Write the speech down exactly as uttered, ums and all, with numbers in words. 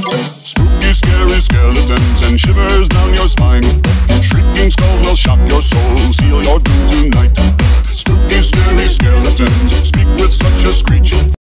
Spooky, scary skeletons and shivers down your spine. Shrieking skulls will shock your soul, seal your doom tonight. Spooky, scary skeletons speak with such a screech.